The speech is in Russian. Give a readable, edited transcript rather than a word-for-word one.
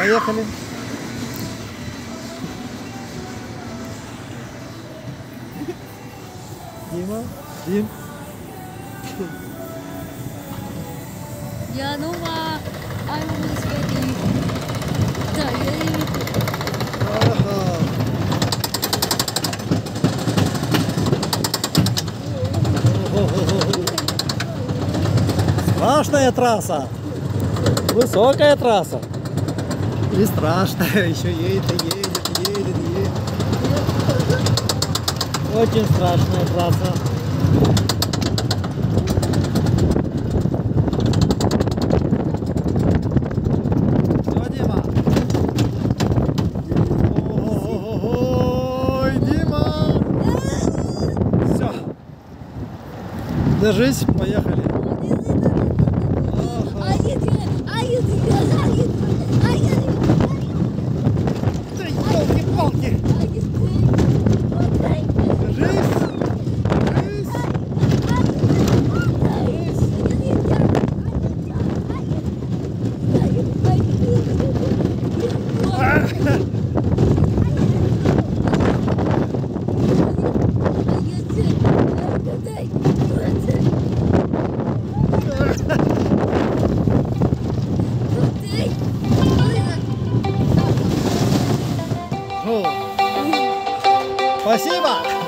Поехали. Дима, Дим. Я нова. I was ready. Да, Ага. Страшная трасса. Высокая трасса. И страшная. Еще едет и едет, едет, едет. Очень страшная трасса. Все, Дима. Ой, Дима. Все. Держись, поехали. Елки-палки. Держись. Спасибо!